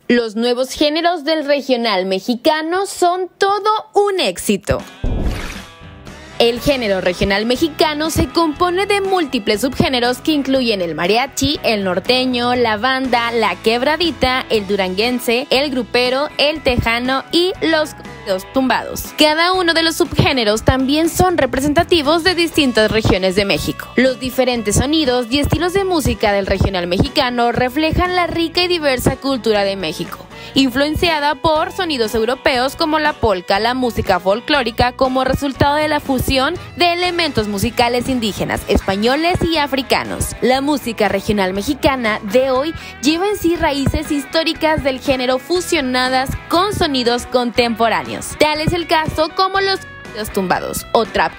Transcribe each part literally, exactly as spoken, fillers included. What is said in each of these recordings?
Los nuevos géneros del regional mexicano son todo un éxito. El género regional mexicano se compone de múltiples subgéneros que incluyen el mariachi, el norteño, la banda, la quebradita, el duranguense, el grupero, el tejano y los corridos tumbados. Cada uno de los subgéneros también son representativos de distintas regiones de México. Los diferentes sonidos y estilos de música del regional mexicano reflejan la rica y diversa cultura de México, influenciada por sonidos europeos como la polka, la música folclórica, como resultado de la fusión de elementos musicales indígenas, españoles y africanos. La música regional mexicana de hoy lleva en sí raíces históricas del género fusionadas con sonidos contemporáneos. Tal es el caso como los corridos tumbados o trap,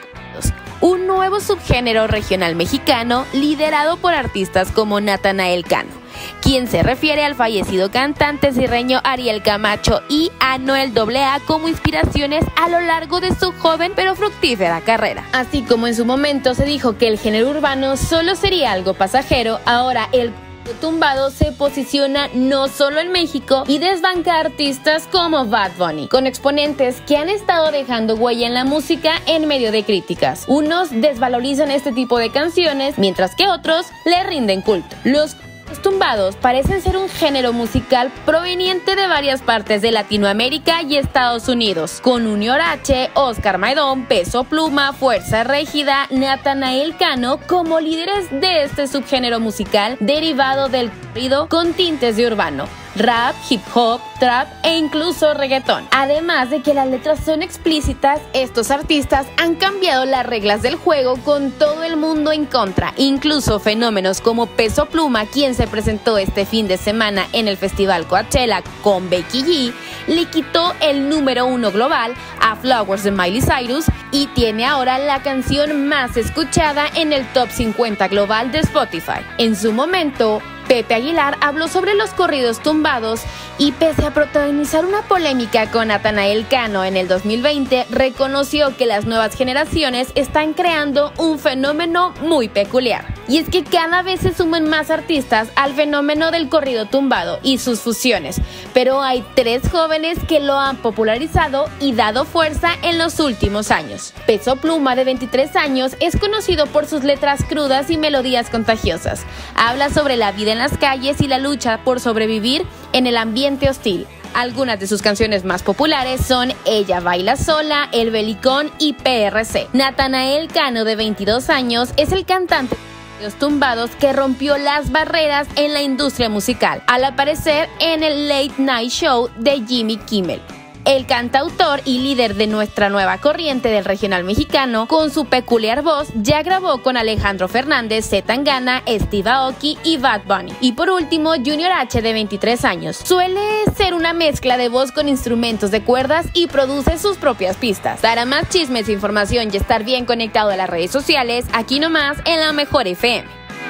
un nuevo subgénero regional mexicano liderado por artistas como Natanael Cano, quien se refiere al fallecido cantante sierreño Ariel Camacho y a Noel doble A como inspiraciones a lo largo de su joven pero fructífera carrera. Así como en su momento se dijo que el género urbano solo sería algo pasajero, ahora el tumbado se posiciona no solo en México y desbanca a artistas como Bad Bunny, con exponentes que han estado dejando huella en la música en medio de críticas. Unos desvalorizan este tipo de canciones, mientras que otros le rinden culto. Los Los tumbados parecen ser un género musical proveniente de varias partes de Latinoamérica y Estados Unidos, con Junior H, Oscar Maidón, Peso Pluma, Fuerza Régida, Natanael Cano como líderes de este subgénero musical derivado del corrido con tintes de urbano, rap, hip hop, trap e incluso reggaetón. Además de que las letras son explícitas, estos artistas han cambiado las reglas del juego con todo el mundo en contra. Incluso fenómenos como Peso Pluma, quien se presentó este fin de semana en el Festival Coachella con Becky G, le quitó el número uno global a Flowers de Miley Cyrus y tiene ahora la canción más escuchada en el top cincuenta global de Spotify. En su momento, Pepe Aguilar habló sobre los corridos tumbados y, pese a protagonizar una polémica con Natanael Cano en el dos mil veinte, reconoció que las nuevas generaciones están creando un fenómeno muy peculiar. Y es que cada vez se suman más artistas al fenómeno del corrido tumbado y sus fusiones, pero hay tres jóvenes que lo han popularizado y dado fuerza en los últimos años. Peso Pluma, de veintitrés años, es conocido por sus letras crudas y melodías contagiosas. Habla sobre la vida en las calles y la lucha por sobrevivir en el ambiente hostil. Algunas de sus canciones más populares son Ella Baila Sola, El Belicón y P R C. Natanael Cano, de veintidós años, es el cantante de los tumbados que rompió las barreras en la industria musical al aparecer en el Late Night Show de Jimmy Kimmel. El cantautor y líder de nuestra nueva corriente del regional mexicano, con su peculiar voz, ya grabó con Alejandro Fernández, C. Tangana, Steve Aoki y Bad Bunny. Y por último, Junior H, de veintitrés años. Suele ser una mezcla de voz con instrumentos de cuerdas y produce sus propias pistas. Para más chismes, información y estar bien conectado a las redes sociales, aquí nomás en La Mejor F M.